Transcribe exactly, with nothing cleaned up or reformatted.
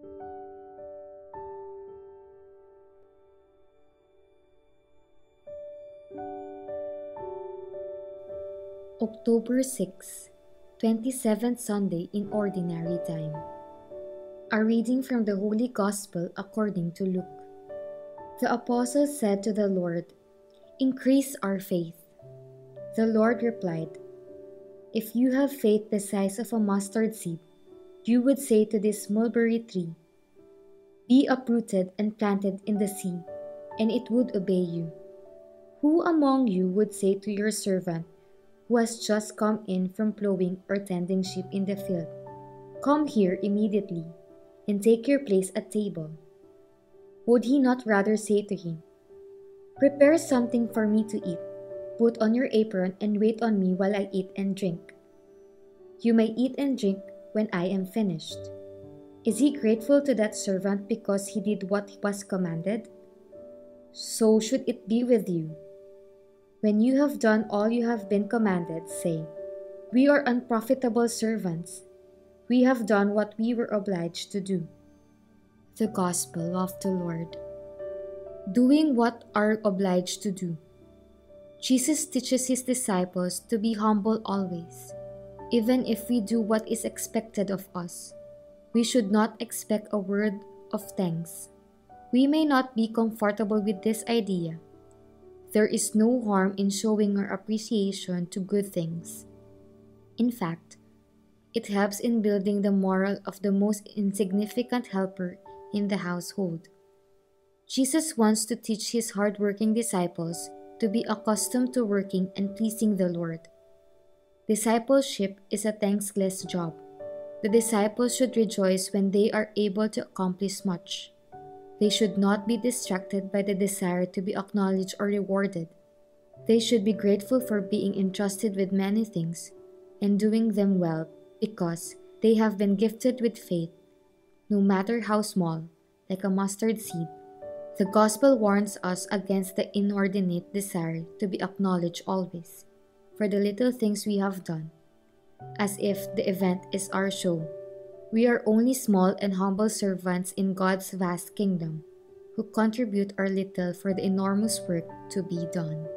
October sixth, twenty-seventh Sunday in Ordinary Time. A reading from the Holy Gospel according to Luke. The apostles said to the Lord, "Increase our faith." The Lord replied, "If you have faith the size of a mustard seed, you would say to this mulberry tree, 'Be uprooted and planted in the sea,' and it would obey you. Who among you would say to your servant, who has just come in from plowing or tending sheep in the field, 'Come here immediately, and take your place at table'? Would he not rather say to him, 'Prepare something for me to eat, put on your apron and wait on me while I eat and drink'? You may eat and drink when I am finished." Is he grateful to that servant because he did what was commanded? So should it be with you. When you have done all you have been commanded, say, "We are unprofitable servants. We have done what we were obliged to do." The Gospel of the Lord. Doing what are obliged to do. Jesus teaches his disciples to be humble always. Even if we do what is expected of us, we should not expect a word of thanks. We may not be comfortable with this idea. There is no harm in showing our appreciation to good things. In fact, it helps in building the morale of the most insignificant helper in the household. Jesus wants to teach his hardworking disciples to be accustomed to working and pleasing the Lord. Discipleship is a thankless job. The disciples should rejoice when they are able to accomplish much. They should not be distracted by the desire to be acknowledged or rewarded. They should be grateful for being entrusted with many things and doing them well because they have been gifted with faith, no matter how small, like a mustard seed. The Gospel warns us against the inordinate desire to be acknowledged always for the little things we have done, as if the event is our show. We are only small and humble servants in God's vast kingdom, who contribute our little for the enormous work to be done.